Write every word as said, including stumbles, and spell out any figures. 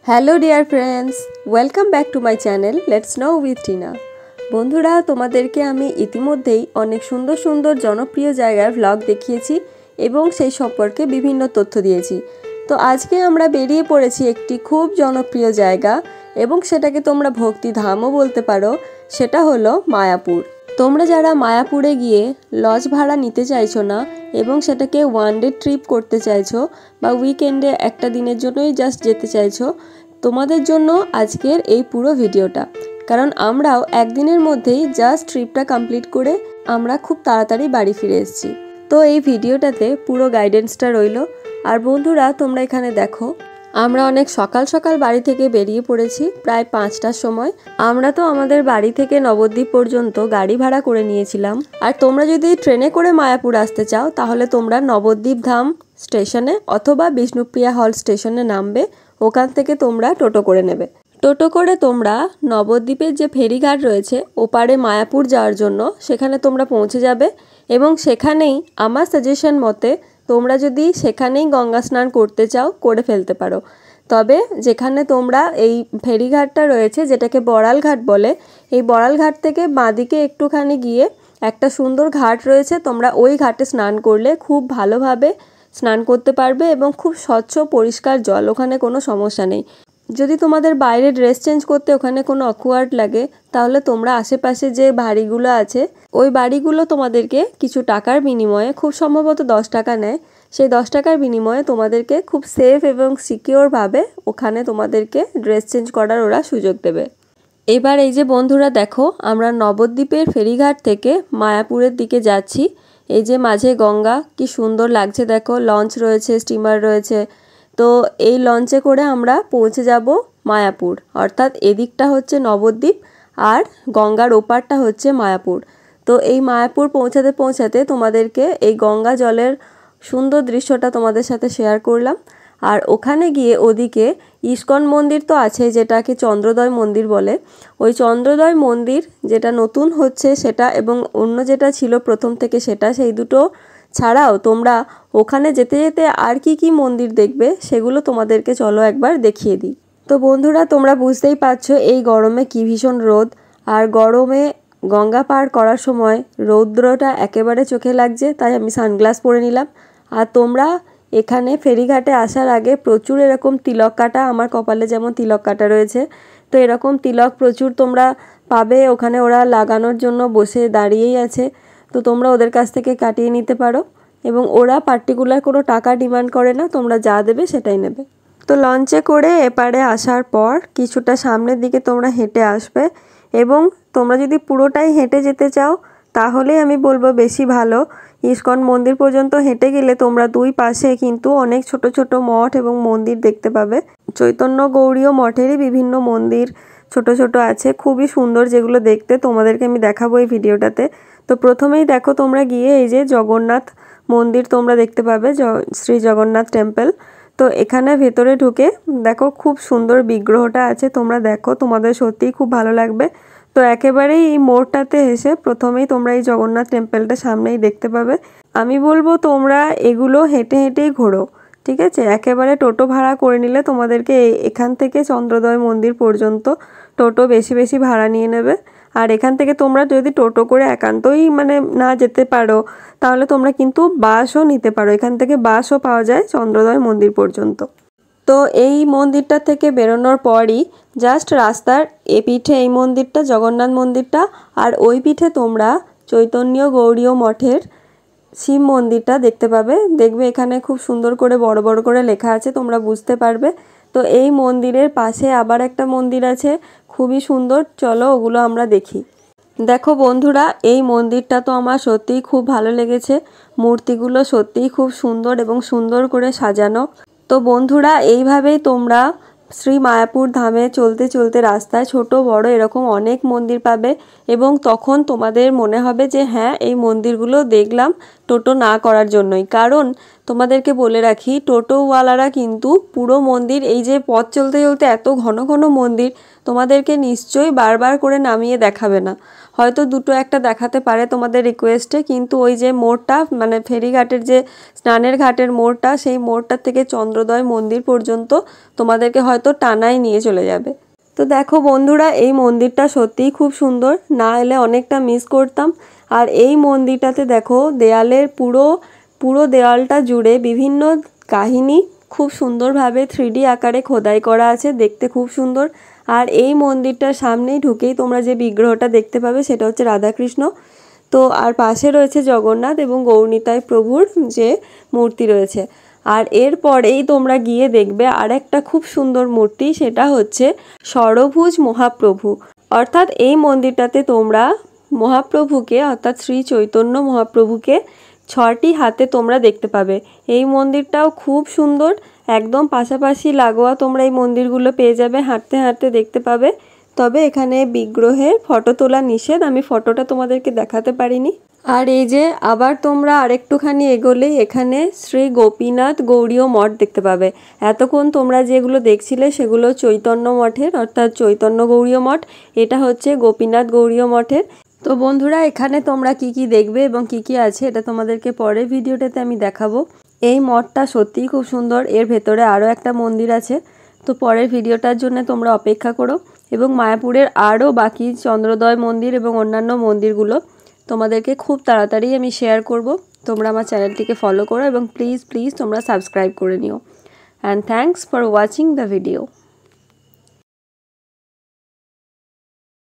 Hello dear friends, welcome back to my channel let's know with Tina. বন্ধুরা, তোমাদেরকে আমি ইতিমধ্যেই অনেক সুন্দর সুন্দর জনপ্রিয় জায়গার ভ্লগ দেখিয়েছি এবং সেই সম্পর্কে বিভিন্ন তথ্য দিয়েছি। তো আজকে আমরা বেরিয়ে পড়েছি একটি খুব জনপ্রিয় জায়গা এবং সেটাকে তোমরা ভক্তিধামও বলতে পারো। সেটা হলো মায়াপুর। তোমরা যারা মায়াপুরে গিয়ে লজ ভাড়া নিতে চাইছো না এবং সেটাকে ওয়ান ডে ট্রিপ করতে চাইছো বা উইকেন্ডে একটা দিনের জন্যই জাস্ট যেতে চাইছো, তোমাদের জন্য আজকের এই পুরো ভিডিওটা। কারণ আমরাও একদিনের মধ্যেই জাস্ট ট্রিপটা কমপ্লিট করে আমরা খুব তাড়াতাড়ি বাড়ি ফিরে এসেছি। তো এই ভিডিওটাতে পুরো গাইডেন্সটা রইল। আর বন্ধুরা, তোমরা এখানে দেখো, আমরা অনেক সকাল সকাল বাড়ি থেকে বেরিয়ে পড়েছি, প্রায় পাঁচটার সময়। আমরা তো আমাদের বাড়ি থেকে নবদ্বীপ পর্যন্ত গাড়ি ভাড়া করে নিয়েছিলাম। আর তোমরা যদি ট্রেনে করে মায়াপুর আসতে চাও তাহলে তোমরা নবদ্বীপ ধাম স্টেশনে অথবা বিষ্ণুপ্রিয়া হল স্টেশনে নামবে। ওখান থেকে তোমরা টোটো করে নেবে। টোটো করে তোমরা নবদ্বীপের যে ফেরিঘাট রয়েছে ওপারে মায়াপুর যাওয়ার জন্য সেখানে তোমরা পৌঁছে যাবে এবং সেখানেই আমার সাজেশন মতে তোমরা যদি সেখানেই গঙ্গা স্নান করতে চাও করে ফেলতে পারো। তবে যেখানে তোমরা এই ফেরিঘাটটা রয়েছে, যেটাকে বড়াল ঘাট বলে, এই বড়াল ঘাট থেকে বাঁদিকে একটুখানি গিয়ে একটা সুন্দর ঘাট রয়েছে। তোমরা ওই ঘাটে স্নান করলে খুব ভালোভাবে স্নান করতে পারবে এবং খুব স্বচ্ছ পরিষ্কার জল, ওখানে কোনো সমস্যা নেই। যদি তোমাদের বাইরে ড্রেস চেঞ্জ করতে ওখানে কোনো অকওয়ার্ড লাগে তাহলে তোমরা আশেপাশে যে বাড়িগুলো আছে ওই বাড়িগুলো তোমাদেরকে কিছু টাকার বিনিময়ে, খুব সম্ভবত দশ টাকা নেয়, সেই দশ টাকার বিনিময়ে তোমাদেরকে খুব সেফ এবং সিকিওরভাবে ওখানে তোমাদেরকে ড্রেস চেঞ্জ করার ওরা সুযোগ দেবে। এবার এই যে বন্ধুরা দেখো, আমরা নবদ্বীপের ফেরিঘাট থেকে মায়াপুরের দিকে যাচ্ছি। এই যে মাঝে গঙ্গা, কি সুন্দর লাগছে দেখো, লঞ্চ রয়েছে, স্টিমার রয়েছে। তো এই লঞ্চে করে আমরা পৌঁছে যাব মায়াপুর, অর্থাৎ এদিকটা হচ্ছে নবদ্বীপ আর গঙ্গার ওপারটা হচ্ছে মায়াপুর। তো এই মায়াপুর পৌঁছাতে পৌঁছাতে তোমাদেরকে এই গঙ্গা জলের সুন্দর দৃশ্যটা তোমাদের সাথে শেয়ার করলাম। আর ওখানে গিয়ে ওদিকে ইস্কন মন্দির তো আছে, যেটাকে চন্দ্রোদয় মন্দির বলে। ওই চন্দ্রোদয় মন্দির যেটা নতুন হচ্ছে সেটা, এবং অন্য যেটা ছিল প্রথম থেকে সেটা, সেই দুটো ছাড়াও তোমরা ওখানে যেতে যেতে আর কি কি মন্দির দেখবে সেগুলো তোমাদেরকে চলো একবার দেখিয়ে দিই। তো বন্ধুরা, তোমরা বুঝতেই পারছো এই গরমে কি ভীষণ রোদ, আর গরমে গঙ্গা পার করার সময় রৌদ্রটা একেবারে চোখে লাগছে, তাই আমি সানগ্লাস পরে নিলাম। আর তোমরা এখানে ফেরিঘাটে আসার আগে প্রচুর এরকম তিলক কাটা, আমার কপালে যেমন তিলক কাটা রয়েছে, তো এরকম তিলক প্রচুর তোমরা পাবে ওখানে। ওরা লাগানোর জন্য বসে দাঁড়িয়েই আছে, তো তোমরা ওদের কাছ থেকে কাটিয়ে নিতে পারো এবং ওরা পার্টিকুলার কোনো টাকা ডিমান্ড করে না, তোমরা যা দেবে সেটাই নেবে। তো লঞ্চে করে এপারে আসার পর কিছুটা সামনের দিকে তোমরা হেঁটে আসবে এবং তোমরা যদি পুরোটাই হেঁটে যেতে চাও তাহলে আমি বলবো বেশি ভালো। ইস্কন মন্দির পর্যন্ত হেঁটে গেলে তোমরা দুই পাশে কিন্তু অনেক ছোট ছোট মঠ এবং মন্দির দেখতে পাবে। চৈতন্য গৌড়ীয় মঠেরই বিভিন্ন মন্দির ছোট ছোট আছে, খুবই সুন্দর, যেগুলো দেখতে তোমাদেরকে আমি দেখাবো এই ভিডিওটাতে। তো প্রথমেই দেখো, তোমরা গিয়ে এই যে জগন্নাথ মন্দির তোমরা দেখতে পাবে, শ্রী জগন্নাথ টেম্পল। তো এখানে ভেতরে ঢুকে দেখো খুব সুন্দর বিগ্রহটা আছে, তোমরা দেখো, তোমাদের সত্যিই খুব ভালো লাগবে। তো একেবারেই এই মোড়টাতে এসে প্রথমেই তোমরা এই জগন্নাথ টেম্পলটা সামনেই দেখতে পাবে। আমি বলবো তোমরা এগুলো হেঁটে হেঁটেই ঘোরো, ঠিক আছে? একেবারে টোটো ভাড়া করে নিলে তোমাদেরকে এখান থেকে চন্দ্রোদয় মন্দির পর্যন্ত টোটো বেশি বেশি ভাড়া নিয়ে নেবে। আর এখান থেকে তোমরা যদি টোটো করে একান্তই মানে না যেতে পারো তাহলে তোমরা কিন্তু বাসও নিতে পারো, এখান থেকে বাসও পাওয়া যায় চন্দ্রোদয় মন্দির পর্যন্ত। তো এই মন্দিরটা থেকে বেরোনোর পরই জাস্ট রাস্তার এ পিঠে এই মন্দিরটা, জগন্নাথ মন্দিরটা, আর ওই পিঠে তোমরা চৈতন্য গৌড়ীয় মঠের শিব মন্দিরটা দেখতে পাবে। দেখবে এখানে খুব সুন্দর করে বড় বড় করে লেখা আছে, তোমরা বুঝতে পারবে। তো এই মন্দিরের পাশে আবার একটা মন্দির আছে, খুবই সুন্দর, চলো ওগুলো আমরা দেখি। দেখো বন্ধুরা, এই মন্দিরটা তো আমার সত্যিই খুব ভালো লেগেছে, মূর্তিগুলো সত্যিই খুব সুন্দর এবং সুন্দর করে সাজানো। তো বন্ধুরা, এইভাবেই তোমরা শ্রী মায়াপুর ধামে চলতে চলতে রাস্তায় ছোট বড় এরকম অনেক মন্দির পাবে এবং তখন তোমাদের মনে হবে যে হ্যাঁ, এই মন্দিরগুলো দেখলাম টোটো না করার জন্যই। কারণ তোমাদেরকে বলে রাখি, টোটোওয়ালারা কিন্তু পুরো মন্দির, এই যে পথ চলতে চলতে এত ঘন ঘন মন্দির, তোমাদেরকে নিশ্চয়ই বারবার করে নামিয়ে দেখাবে না। হয়তো দুটো একটা দেখাতে পারে তোমাদের রিকোয়েস্টে, কিন্তু ওই যে মোড়টা মানে ফেরিঘাটের যে স্নানের ঘাটের মোড়টা, সেই মোড়টার থেকে চন্দ্রোদয় মন্দির পর্যন্ত তোমাদেরকে হয়তো টানাই নিয়ে চলে যাবে। তো দেখো বন্ধুরা, এই মন্দিরটা সত্যিই খুব সুন্দর, না এলে অনেকটা মিস করতাম। আর এই মন্দিরটাতে দেখো দেয়ালের পুরো পুরো দেওয়ালটা জুড়ে বিভিন্ন কাহিনী খুব সুন্দরভাবে থ্রি ডি আকারে খোদাই করা আছে, দেখতে খুব সুন্দর। আর এই মন্দিরটার সামনেই ঢুকেই তোমরা যে বিগ্রহটা দেখতে পাবে সেটা হচ্ছে রাধাকৃষ্ণ। তো আর পাশে রয়েছে জগন্নাথ এবং গৌরনিতাই প্রভুর যে মূর্তি রয়েছে। আর এরপরেই তোমরা গিয়ে দেখবে আরেকটা খুব সুন্দর মূর্তি, সেটা হচ্ছে ষড়ভুজ মহাপ্রভু। অর্থাৎ এই মন্দিরটাতে তোমরা মহাপ্রভুকে অর্থাৎ শ্রী চৈতন্য মহাপ্রভুকে ছটি হাতে তোমরা দেখতে পাবে। এই মন্দিরটাও খুব সুন্দর, একদম পাশাপাশি লাগোয়া তোমরা এই মন্দিরগুলো পেয়ে যাবে, হাঁটতে হাঁটতে দেখতে পাবে। তবে এখানে বিগ্রহের ফটো তোলা নিষেধ, আমি ফটোটা তোমাদেরকে দেখাতে পারিনি। আর এই যে আবার তোমরা আরেকটুখানি এগোলেই এখানে শ্রী গোপীনাথ গৌড়ীয় মঠ দেখতে পাবে। এতক্ষণ তোমরা যেগুলো দেখছিলে সেগুলো চৈতন্য মঠের অর্থাৎ চৈতন্য গৌড়ীয় মঠ, এটা হচ্ছে গোপীনাথ গৌড়ীয় মঠের। তো বন্ধুরা, এখানে তোমরা কি কি দেখবে এবং কি কি আছে এটা তোমাদেরকে পরের ভিডিওটাতে আমি দেখাবো। এই মঠটা সত্যিই খুব সুন্দর, এর ভেতরে আরও একটা মন্দির আছে। তো পরের ভিডিওটার জন্য তোমরা অপেক্ষা করো, এবং মায়াপুরের আরও বাকি চন্দ্রোদয় মন্দির এবং অন্যান্য মন্দিরগুলো তোমাদেরকে খুব তাড়াতাড়ি আমি শেয়ার করব। তোমরা আমার চ্যানেলটিকে ফলো করো এবং প্লিজ প্লিজ তোমরা সাবস্ক্রাইব করে নিও। And thanks for watching the video.